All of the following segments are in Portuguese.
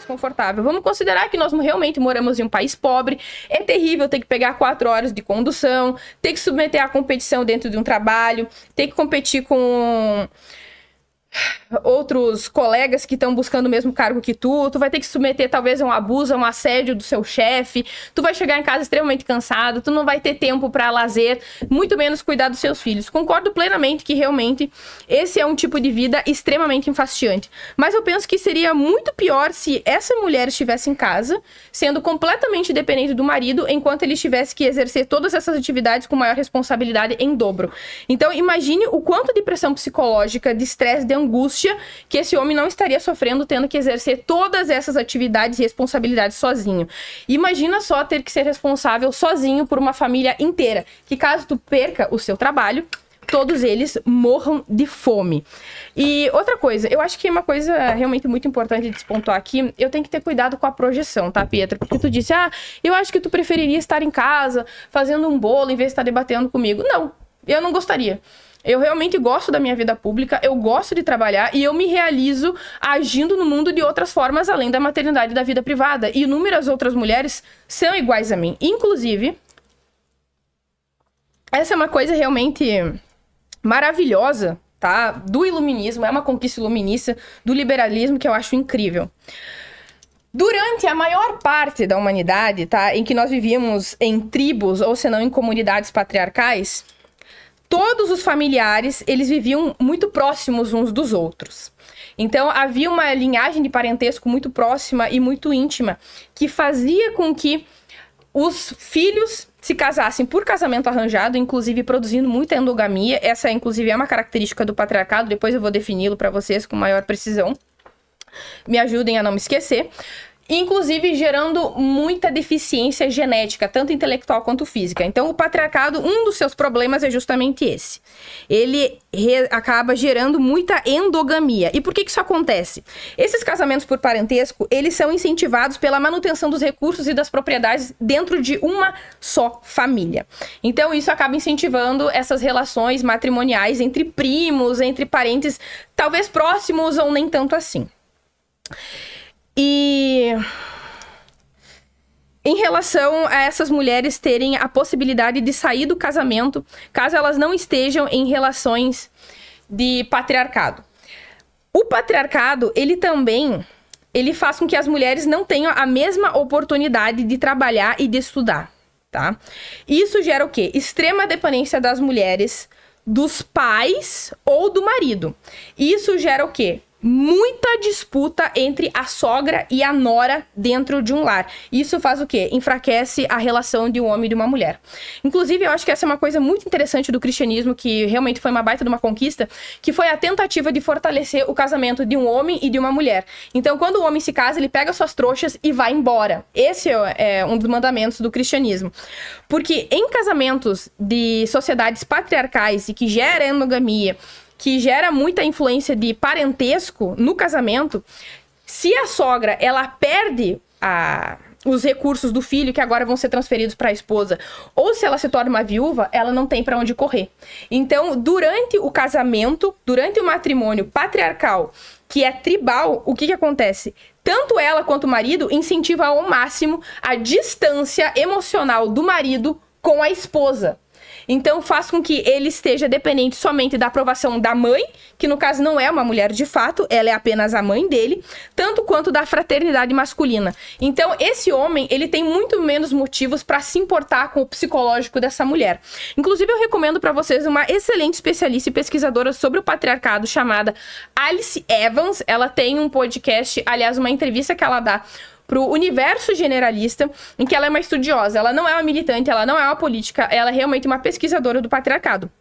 desconfortável. Vamos considerar que nós realmente moramos em um país pobre. É terrível ter que pegar 4 horas de condução, ter que submeter à competição dentro de um trabalho, ter que competir com outros colegas que estão buscando o mesmo cargo que tu vai ter que se submeter talvez a um abuso, a um assédio do seu chefe, tu vai chegar em casa extremamente cansado, tu não vai ter tempo para lazer, muito menos cuidar dos seus filhos. Concordo plenamente que realmente esse é um tipo de vida extremamente enfastiante, mas eu penso que seria muito pior se essa mulher estivesse em casa, sendo completamente dependente do marido, enquanto ele tivesse que exercer todas essas atividades com maior responsabilidade em dobro. Então imagine o quanto de pressão psicológica, de estresse, de angústia que esse homem não estaria sofrendo tendo que exercer todas essas atividades e responsabilidades sozinho. Imagina só ter que ser responsável sozinho por uma família inteira, que caso tu perca o seu trabalho, todos eles morram de fome. E outra coisa, eu acho que é uma coisa realmente muito importante de despontuar aqui, eu tenho que ter cuidado com a projeção, tá, Pietro? Porque tu disse, eu acho que tu preferiria estar em casa fazendo um bolo em vez de estar debatendo comigo. Não, eu não gostaria. Eu realmente gosto da minha vida pública, eu gosto de trabalhar e eu me realizo agindo no mundo de outras formas, além da maternidade e da vida privada. E inúmeras outras mulheres são iguais a mim. Inclusive, essa é uma coisa realmente maravilhosa, tá? Do iluminismo, é uma conquista iluminista, do liberalismo que eu acho incrível. Durante a maior parte da humanidade, tá? Em que nós vivíamos em tribos ou senão em comunidades patriarcais, todos os familiares, eles viviam muito próximos uns dos outros. Então, havia uma linhagem de parentesco muito próxima e muito íntima, que fazia com que os filhos se casassem por casamento arranjado, inclusive produzindo muita endogamia. Essa, inclusive, é uma característica do patriarcado. Depois eu vou defini-lo para vocês com maior precisão. Me ajudem a não me esquecer. Inclusive gerando muita deficiência genética, tanto intelectual quanto física. Então, o patriarcado, um dos seus problemas é justamente esse. Ele acaba gerando muita endogamia. E por que isso acontece? Esses casamentos por parentesco, eles são incentivados pela manutenção dos recursos e das propriedades dentro de uma só família. Então, isso acaba incentivando essas relações matrimoniais entre primos, entre parentes, talvez próximos ou nem tanto assim. E em relação a essas mulheres terem a possibilidade de sair do casamento, caso elas não estejam em relações de patriarcado. O patriarcado, ele faz com que as mulheres não tenham a mesma oportunidade de trabalhar e de estudar, tá? Isso gera o quê? Extrema dependência das mulheres, dos pais ou do marido. Isso gera o quê? Muita disputa entre a sogra e a nora dentro de um lar. Isso faz o quê? Enfraquece a relação de um homem e de uma mulher. Inclusive, eu acho que essa é uma coisa muito interessante do cristianismo, que realmente foi uma baita de uma conquista, que foi a tentativa de fortalecer o casamento de um homem e de uma mulher. Então, quando o homem se casa, ele pega suas trouxas e vai embora. Esse é um dos mandamentos do cristianismo. Porque em casamentos de sociedades patriarcais e que gera endogamia, que gera muita influência de parentesco no casamento, se a sogra, ela perde os recursos do filho, que agora vão ser transferidos para a esposa, ou se ela se torna uma viúva, ela não tem para onde correr. Então, durante o casamento, durante o matrimônio patriarcal, que é tribal, o que acontece? Tanto ela quanto o marido incentivam ao máximo a distância emocional do marido com a esposa. Então, faz com que ele esteja dependente somente da aprovação da mãe, que no caso não é uma mulher de fato, ela é apenas a mãe dele, tanto quanto da fraternidade masculina. Então, esse homem, ele tem muito menos motivos para se importar com o psicológico dessa mulher. Inclusive, eu recomendo para vocês uma excelente especialista e pesquisadora sobre o patriarcado, chamada Alice Evans. Ela tem um podcast, aliás, uma entrevista que ela dá pro Universo Generalista, em que ela é uma estudiosa, ela não é uma militante, ela não é uma política, ela é realmente uma pesquisadora do patriarcado.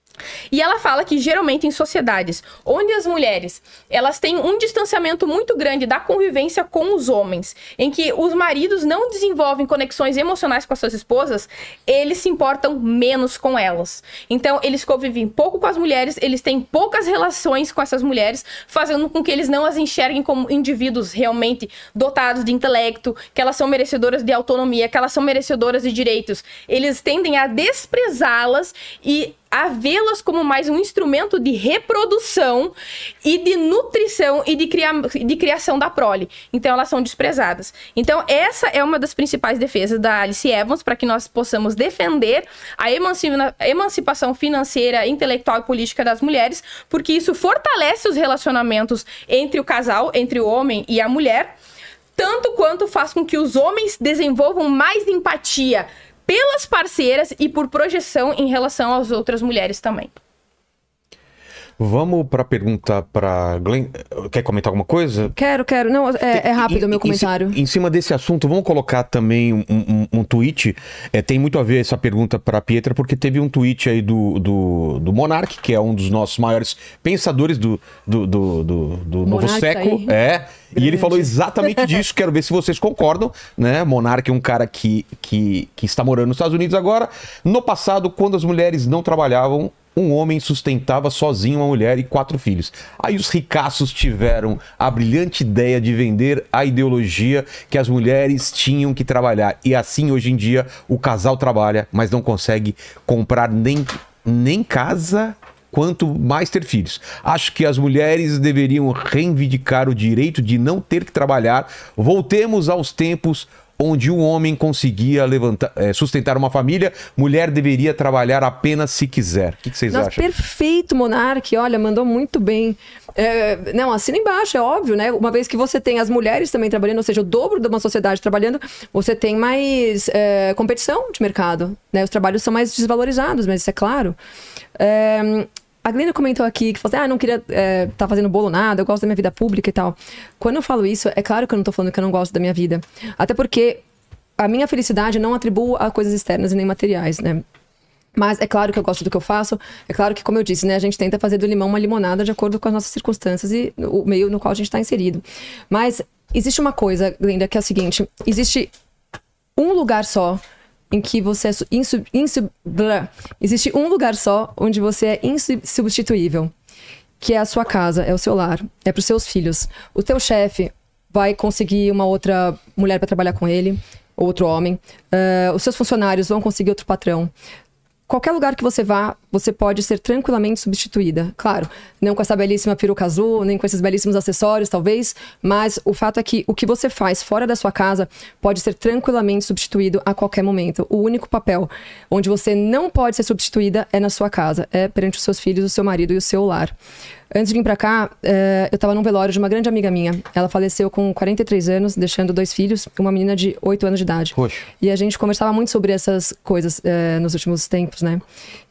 E ela fala que geralmente em sociedades onde as mulheres elas têm um distanciamento muito grande da convivência com os homens, em que os maridos não desenvolvem conexões emocionais com as suas esposas, eles se importam menos com elas. Então eles convivem pouco com as mulheres, eles têm poucas relações com essas mulheres, fazendo com que eles não as enxerguem como indivíduos realmente dotados de intelecto, que elas são merecedoras de autonomia, que elas são merecedoras de direitos. Eles tendem a desprezá-las e a vê-las como mais um instrumento de reprodução e de nutrição e de criação da prole. Então, elas são desprezadas. Então, essa é uma das principais defesas da Alice Evans, para que nós possamos defender a emancipação financeira, intelectual e política das mulheres, porque isso fortalece os relacionamentos entre o casal, entre o homem e a mulher, tanto quanto faz com que os homens desenvolvam mais empatia pelas parceiras e por projeção em relação às outras mulheres também. Vamos para a pergunta para Glenn. Quer comentar alguma coisa? Quero. Não, é rápido o meu comentário. Em cima desse assunto, vamos colocar também um tweet. Tem muito a ver essa pergunta para a Pietra, porque teve um tweet aí do Monark, que é um dos nossos maiores pensadores do novo século. E ele falou exatamente disso. Quero ver se vocês concordam, né? Monark é um cara que está morando nos Estados Unidos agora. No passado, quando as mulheres não trabalhavam, um homem sustentava sozinho uma mulher e 4 filhos. Aí os ricaços tiveram a brilhante ideia de vender a ideologia que as mulheres tinham que trabalhar. E assim, hoje em dia, o casal trabalha, mas não consegue comprar nem casa, quanto mais ter filhos. Acho que as mulheres deveriam reivindicar o direito de não ter que trabalhar. Voltemos aos tempos onde um homem conseguia sustentar uma família, mulher deveria trabalhar apenas se quiser. O que vocês acham? Perfeito, Monark. Olha, mandou muito bem. Não, assina embaixo, é óbvio, né? Uma vez que você tem as mulheres também trabalhando, ou seja, o dobro de uma sociedade trabalhando, você tem mais competição de mercado, né? Os trabalhos são mais desvalorizados, mas isso é claro. A Glenda comentou aqui que falou assim, não queria tá fazendo bolo nada, eu gosto da minha vida pública e tal. Quando eu falo isso, é claro que eu não tô falando que eu não gosto da minha vida. Até porque a minha felicidade não atribuo a coisas externas e nem materiais, né? Mas é claro que eu gosto do que eu faço. É claro que, como eu disse, né, a gente tenta fazer do limão uma limonada de acordo com as nossas circunstâncias e o meio no qual a gente está inserido. Mas existe uma coisa, Glenda, que é a seguinte. Existe um lugar só em que você é existe um lugar só onde você é insubstituível, que é a sua casa, é o seu lar, é para os seus filhos. O teu chefe vai conseguir uma outra mulher para trabalhar com ele, outro homem. Os seus funcionários vão conseguir outro patrão. Qualquer lugar que você vá, você pode ser tranquilamente substituída. Claro, não com essa belíssima peruca azul, nem com esses belíssimos acessórios, talvez, mas o fato é que o que você faz fora da sua casa pode ser tranquilamente substituído a qualquer momento. O único papel onde você não pode ser substituída é na sua casa, é perante os seus filhos, o seu marido e o seu lar. Antes de vir pra cá, eu tava num velório de uma grande amiga minha. Ela faleceu com 43 anos, deixando 2 filhos, uma menina de 8 anos de idade. Poxa. E a gente conversava muito sobre essas coisas nos últimos tempos, né?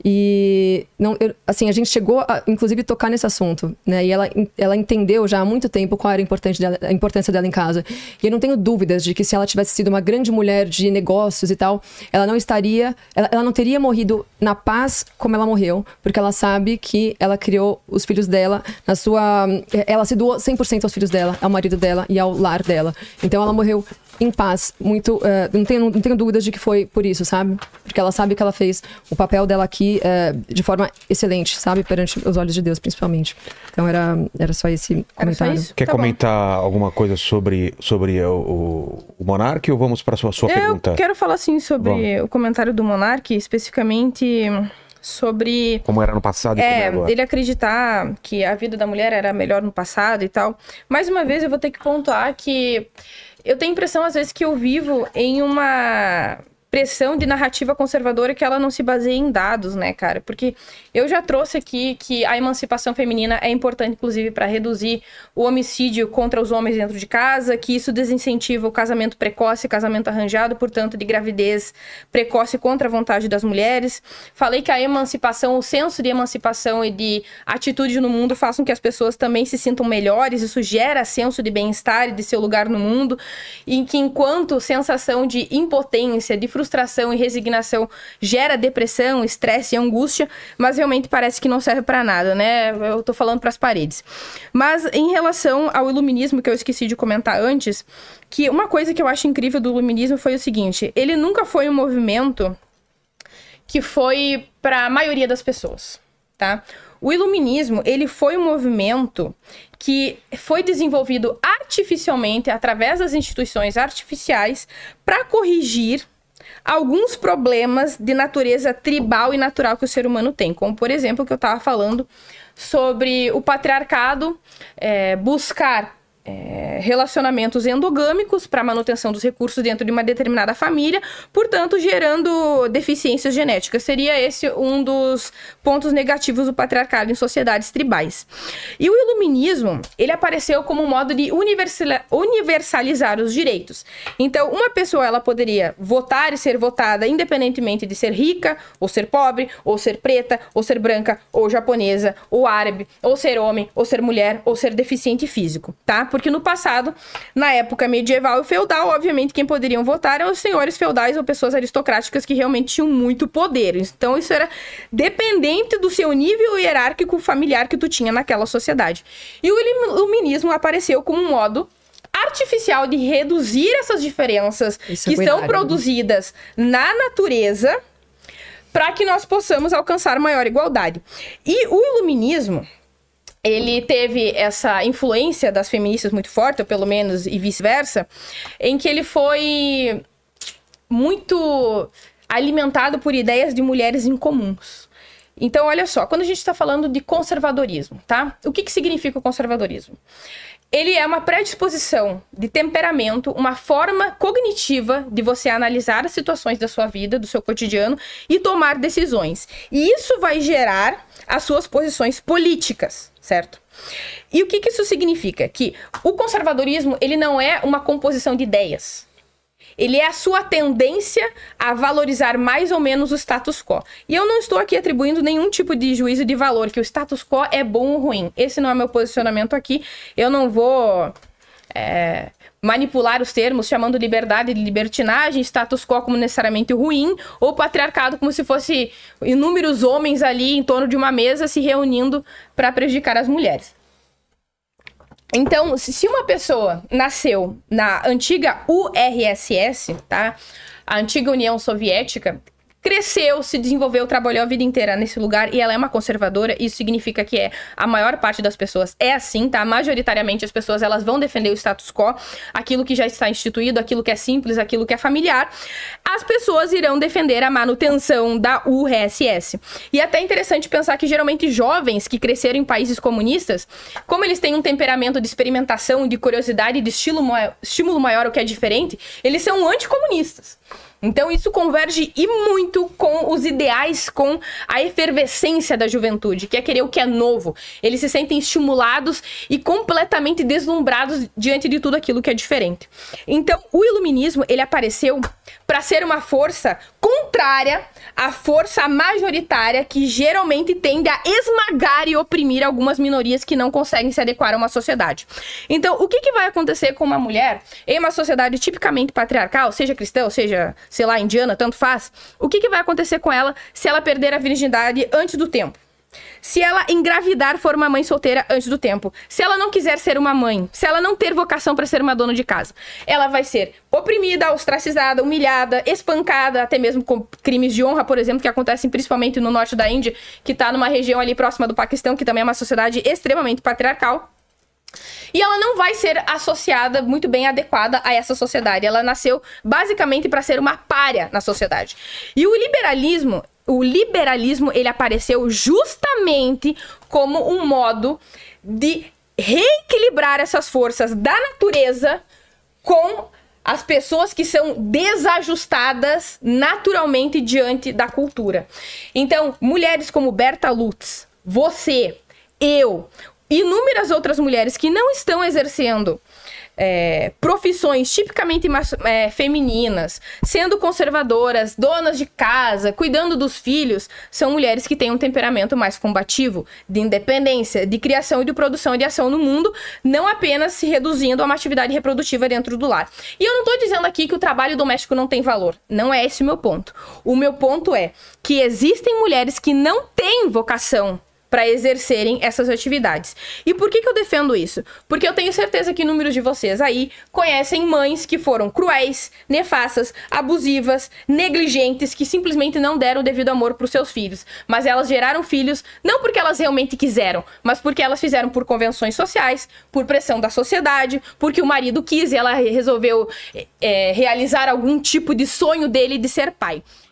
E, a gente chegou a, inclusive, tocar nesse assunto, né? E ela entendeu já há muito tempo qual era a importância dela em casa. E eu não tenho dúvidas de que se ela tivesse sido uma grande mulher de negócios e tal, ela não teria morrido na paz como ela morreu, porque ela sabe que ela criou os filhos dela ela se doou 100% aos filhos dela, ao marido dela e ao lar dela. Então ela morreu em paz, muito, não tenho dúvidas de que foi por isso, sabe? Porque ela sabe que ela fez o papel dela aqui de forma excelente, sabe? Perante os olhos de Deus, principalmente. Então era só esse comentário. Só isso? Quer Tá comentar alguma coisa sobre o Monark ou vamos para a sua pergunta? Eu quero falar assim sobre o comentário do Monark, especificamente sobre como era no passado e como é agora. Ele acreditar que a vida da mulher era melhor no passado e tal. Mais uma vez eu vou ter que pontuar que eu tenho a impressão às vezes que eu vivo em uma pressão de narrativa conservadora que ela não se baseia em dados, né, cara? Porque eu já trouxe aqui que a emancipação feminina é importante, inclusive, para reduzir o homicídio contra os homens dentro de casa, que isso desincentiva o casamento precoce, casamento arranjado, portanto, de gravidez precoce contra a vontade das mulheres. Falei que a emancipação, o senso de emancipação e de atitude no mundo façam que as pessoas também se sintam melhores, isso gera senso de bem-estar e de seu lugar no mundo, e que enquanto sensação de impotência, de frustração e resignação gera depressão, estresse e angústia, mas realmente parece que não serve para nada, né? Eu tô falando para as paredes. Mas em relação ao iluminismo, que eu esqueci de comentar antes, que uma coisa que eu acho incrível do iluminismo foi o seguinte, ele nunca foi um movimento que foi para a maioria das pessoas, tá? O iluminismo, ele foi um movimento que foi desenvolvido artificialmente, através das instituições artificiais, para corrigir alguns problemas de natureza tribal e natural que o ser humano tem, como por exemplo o que eu estava falando sobre o patriarcado buscar relacionamentos endogâmicos para manutenção dos recursos dentro de uma determinada família, portanto gerando deficiências genéticas. Seria esse um dos pontos negativos do patriarcado em sociedades tribais. E o iluminismo, ele apareceu como um modo de universalizar os direitos. Então, uma pessoa, ela poderia votar e ser votada independentemente de ser rica, ou ser pobre, ou ser preta, ou ser branca, ou japonesa, ou árabe, ou ser homem, ou ser mulher, ou ser deficiente físico, tá? Porque no passado, na época medieval e feudal, obviamente quem poderiam votar eram os senhores feudais ou pessoas aristocráticas que realmente tinham muito poder. Então isso era dependente do seu nível hierárquico familiar que tu tinha naquela sociedade. E o iluminismo apareceu como um modo artificial de reduzir essas diferenças que são produzidas na natureza para que nós possamos alcançar maior igualdade. E o iluminismo, ele teve essa influência das feministas muito forte, ou pelo menos, e vice-versa, em que ele foi muito alimentado por ideias de mulheres incomuns. Então, olha só, quando a gente está falando de conservadorismo, tá? O que significa o conservadorismo? Ele é uma predisposição de temperamento, uma forma cognitiva de você analisar as situações da sua vida, do seu cotidiano, e tomar decisões. E isso vai gerar as suas posições políticas, certo? E o que isso significa? Que o conservadorismo, ele não é uma composição de ideias. Ele é a sua tendência a valorizar mais ou menos o status quo. E eu não estou aqui atribuindo nenhum tipo de juízo de valor, que o status quo é bom ou ruim. Esse não é meu posicionamento aqui. Eu não vou manipular os termos, chamando liberdade de libertinagem, status quo como necessariamente ruim, ou patriarcado como se fosse inúmeros homens ali em torno de uma mesa se reunindo para prejudicar as mulheres. Então, se uma pessoa nasceu na antiga URSS, tá? A antiga União Soviética, cresceu, se desenvolveu, trabalhou a vida inteira nesse lugar e ela é uma conservadora, isso significa que a maior parte das pessoas é assim, tá? Majoritariamente as pessoas, elas vão defender o status quo, aquilo que já está instituído, aquilo que é simples, aquilo que é familiar. As pessoas irão defender a manutenção da URSS. E é até interessante pensar que geralmente jovens que cresceram em países comunistas, como eles têm um temperamento de experimentação, de curiosidade, de estímulo maior, o que é diferente, eles são anticomunistas. Então isso converge e muito com os ideais, com a efervescência da juventude, que é querer o que é novo. Eles se sentem estimulados e completamente deslumbrados diante de tudo aquilo que é diferente. Então o iluminismo, ele apareceu para ser uma força contrária à força majoritária que geralmente tende a esmagar e oprimir algumas minorias que não conseguem se adequar a uma sociedade. Então, o que vai acontecer com uma mulher em uma sociedade tipicamente patriarcal, seja cristã, ou seja, sei lá, indiana, tanto faz? O que vai acontecer com ela se ela perder a virgindade antes do tempo? Se ela engravidar, for uma mãe solteira antes do tempo, se ela não quiser ser uma mãe, se ela não ter vocação para ser uma dona de casa, ela vai ser oprimida, ostracizada, humilhada, espancada, até mesmo com crimes de honra, por exemplo, que acontecem principalmente no norte da Índia, que está numa região ali próxima do Paquistão, que também é uma sociedade extremamente patriarcal. E ela não vai ser associada muito bem, adequada a essa sociedade. Ela nasceu basicamente para ser uma pária na sociedade. E o liberalismo, ele apareceu justamente como um modo de reequilibrar essas forças da natureza com as pessoas que são desajustadas naturalmente diante da cultura. Então, mulheres como Berta Lutz, você, eu, inúmeras outras mulheres que não estão exercendo profissões tipicamente femininas, sendo conservadoras, donas de casa, cuidando dos filhos, são mulheres que têm um temperamento mais combativo, de independência, de criação e de produção e de ação no mundo, não apenas se reduzindo a uma atividade reprodutiva dentro do lar. E eu não estou dizendo aqui que o trabalho doméstico não tem valor, não é esse o meu ponto. O meu ponto é que existem mulheres que não têm vocação para exercerem essas atividades. E por que eu defendo isso? Porque eu tenho certeza que inúmeros de vocês aí conhecem mães que foram cruéis, nefastas, abusivas, negligentes, que simplesmente não deram o devido amor para os seus filhos. Mas elas geraram filhos não porque elas realmente quiseram, mas porque elas fizeram por convenções sociais, por pressão da sociedade, porque o marido quis e ela resolveu realizar algum tipo de sonho dele de ser pai.